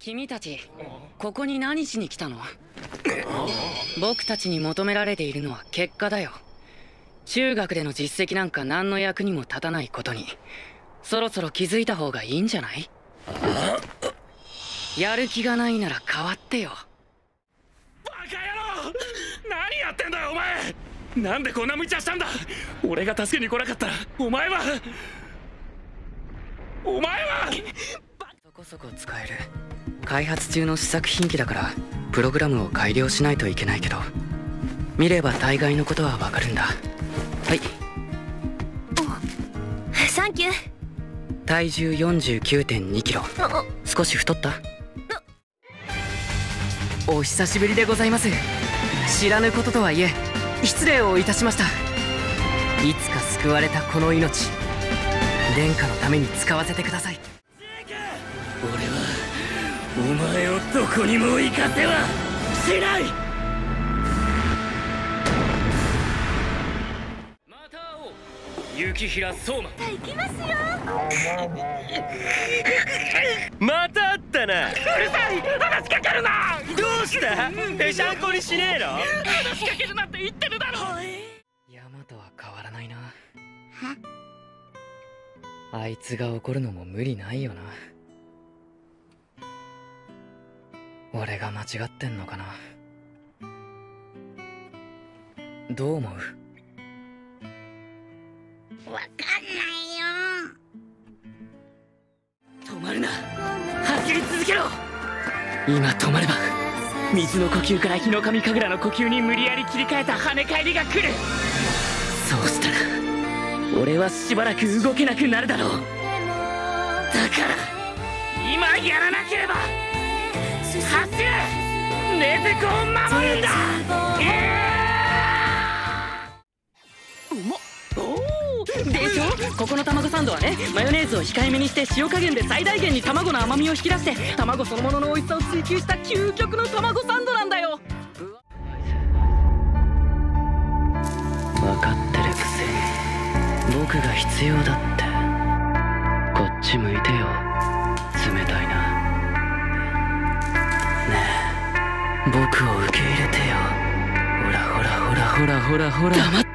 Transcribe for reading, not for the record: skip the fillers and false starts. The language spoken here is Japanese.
君たちここに何しに来たの？僕たちに求められているのは結果だよ。中学での実績なんか何の役にも立たないことにそろそろ気づいた方がいいんじゃない？やる気がないなら変わってよ。 バカ野郎、何やってんだよお前。なんでこんな無茶したんだ。俺が助けに来なかったらお前はそこそこ使える開発中の試作品機だからプログラムを改良しないといけないけど、見れば大概のことはわかるんだ。はい。 サンキュー。 体重 49.2 キロ。少し太った？お久しぶりでございます。知らぬこととはいえ失礼をいたしました。いつか救われたこの命、殿下のために使わせてください。 俺はお前をどこにも行かせはしない。また会おう、雪平相馬。 行きますよ。 また会ったな。うるさい、話しかけるな。どうした？ぺしゃんこにしねえの？話しかけるなって言ってるだろ。 山とは変わらないな。あいつが怒るのも無理ないよな。俺が間違ってんのかな。どう思う？ わかんないよ。 止まるな、走り続けろ。今止まれば水の呼吸から日の神神楽の呼吸に無理やり切り替えた跳ね返りが来る。そうしたら俺はしばらく動けなくなるだろう。だから今やらなければ。走れ、禰豆子を守るんだ。うまっ。 でしょ。ここの卵サンドはね、マヨネーズを控えめにして塩加減で最大限に卵の甘みを引き出して卵そのものの美味しさを追求した究極の卵サンドなんだよ。分かってるくせに僕が必要だって。こっち向いてよ、冷たいな。ねえ僕を受け入れてよ。ほらほらほらほらほらほら。黙って